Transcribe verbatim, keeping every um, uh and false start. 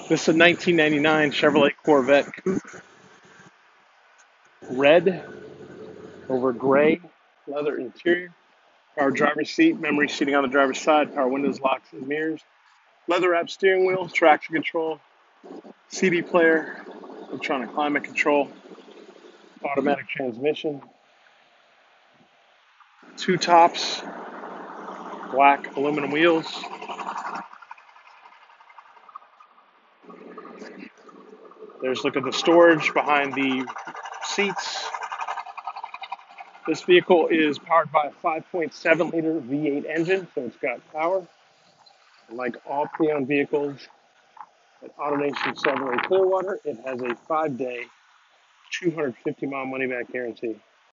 This is a nineteen ninety-nine Chevrolet Corvette Coupe, red over gray, leather interior, power driver's seat, memory seating on the driver's side, power windows, locks, and mirrors, leather wrap steering wheel, traction control, C D player, electronic climate control, automatic transmission, two tops, black aluminum wheels. There's look at the storage behind the seats. This vehicle is powered by a five point seven liter V eight engine, so it's got power. Like all pre-owned vehicles at AutoNation Chevrolet Clearwater, it has a five-day, two hundred fifty mile money-back guarantee.